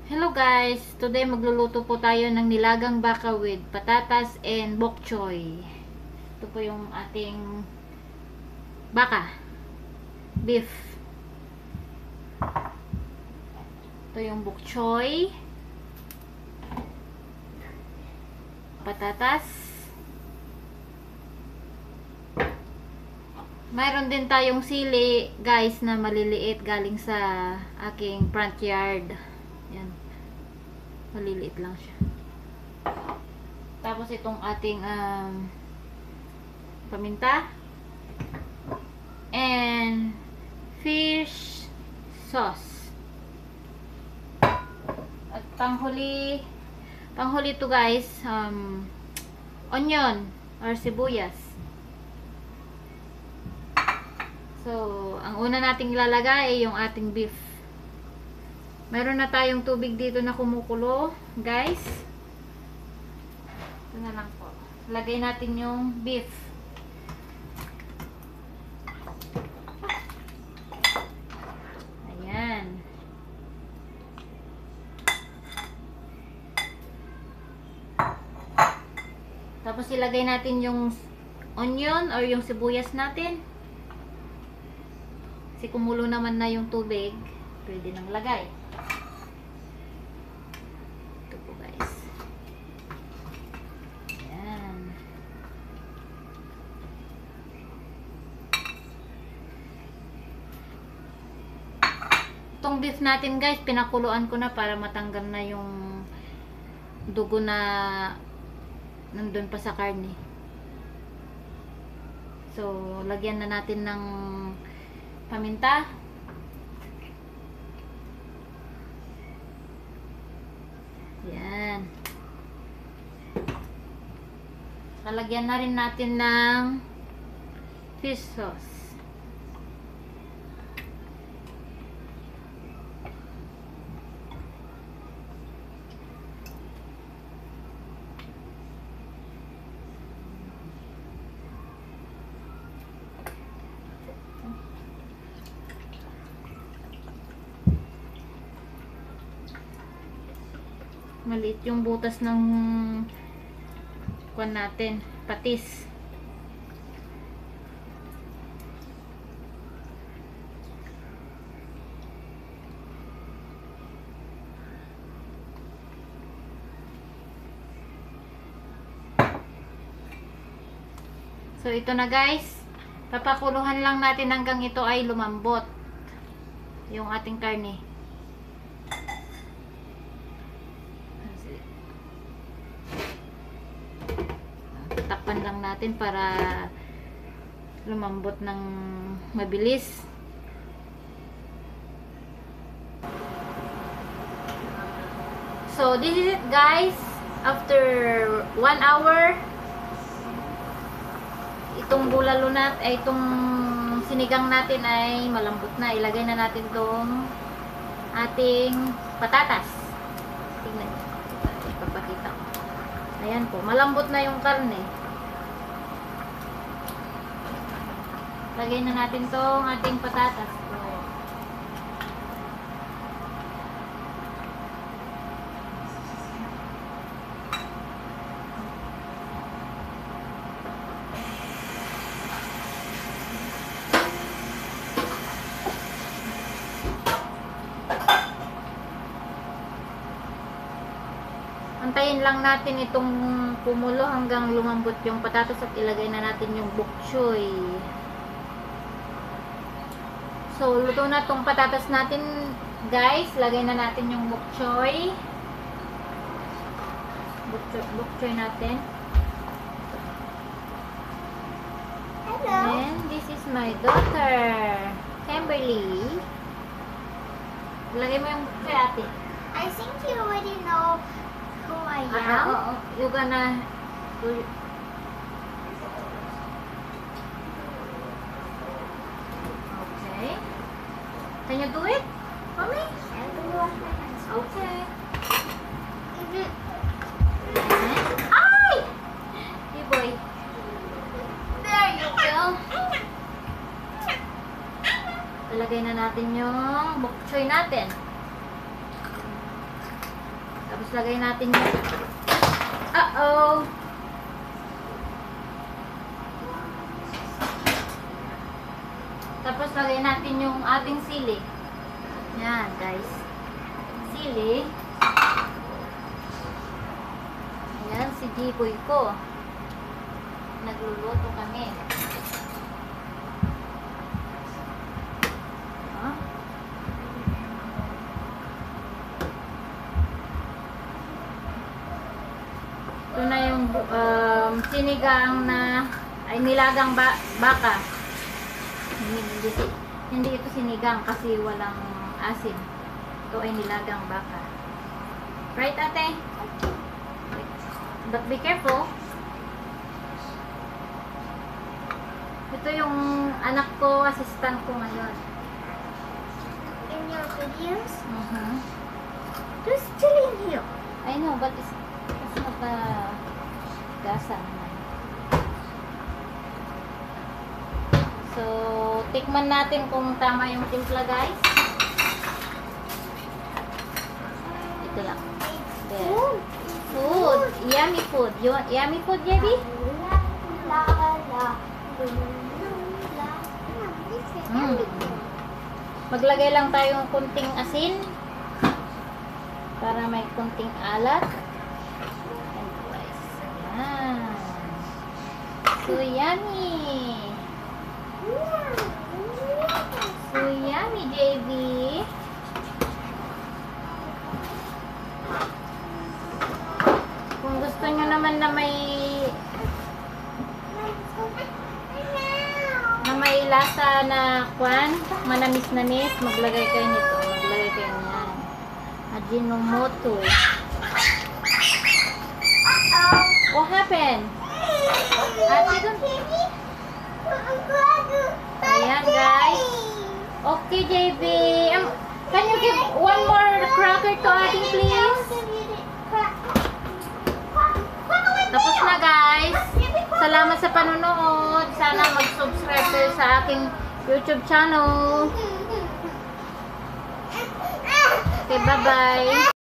Hello guys! Today magluluto po tayo ng nilagang baka with patatas and bok choy. Ito po yung ating baka. Beef. Ito yung bok choy. Patatas. Mayroon din tayong sili guys na maliliit galing sa aking front yard. Yan. Maliliit lang siya. Tapos itong ating paminta and fish sauce. At panghuli to guys, onion or sibuyas. So, ang una nating ilalagay ay yung ating beef. Meron na tayong tubig dito na kumukulo, guys. Ito na lang po. Lagay natin yung beef. Ayan. Tapos ilagay natin yung onion or yung sibuyas natin. Kasi kumulo naman na yung tubig, pwede nang lagay. Ito po guys. Ayan. Itong beef natin guys, pinakuluan ko na para matanggal na yung dugo na nandun pa sa karne. So, lagyan na natin ng paminta. Yan. Lalagyan na rin natin ng fish sauce. Maliit yung butas ng kuwan natin, patis. So ito na guys, papakuluhan lang natin hanggang ito ay lumambot yung ating karne. Takpan lang natin para lumambot ng mabilis. So this is it guys. After 1 hour, itong bulalo ay itong sinigang natin ay malambot na. Ilagay na natin itong ating patatas. Tingnan niyo. Ipapakita ko. Ayan po, malambot na yung karne. Lagay na natin tong ating patatas. Antayin lang natin itong kumulo hanggang lumambot yung patatas at ilagay na natin yung bok choy. So, luto na tong patatas natin, guys. Lagay na natin yung bok choy. Bok choy natin. Hello. And this is my daughter, Kimberly. Lagay mo yung bok choy, ate. I think you already know who I am. You're gonna do. Okay. Can you do it for me? I'm going to wash my hands. Okay. Mhm. Ay! Hey boy. There you go. Ilagay na natin yung bok choy natin. Tapos lagay natin yung uh-oh. Tapos lagay natin yung ating sili. Yan, guys. Sili. Ayan, si Jiboy ko. Nagluluto kami. Huh? Ito na yung sinigang na ay nilagang baka. Hindi ito sinigang kasi walang asin. Ito ay nilagang baka. Right, ate? But be careful. Ito yung anak ko, assistant ko ngayon. In your videos? There's chili in here. I know, but it's not gasa naman. So, tikman natin kung tama yung timpla, guys. Ito lang. There. Food. Yummy food. You want yummy food, Debbie? Maglagay lang tayo ng kunting asin para may kunting alat. And rice. Ayan. So yummy. So yummy, JB. Kung gusto nyo naman na may lasa na kwan, manamis-namis, maglagay kayo nito. Maglagay kayo niyan. Ajinomoto. What happened? Ate, don't... Ayan, guys. Okay, JB. Can you give one more cracker to Ate, please? Tapos na, guys. Salamat sa panonood. Sana mag-subscribe kayo sa aking YouTube channel. Okay, bye-bye.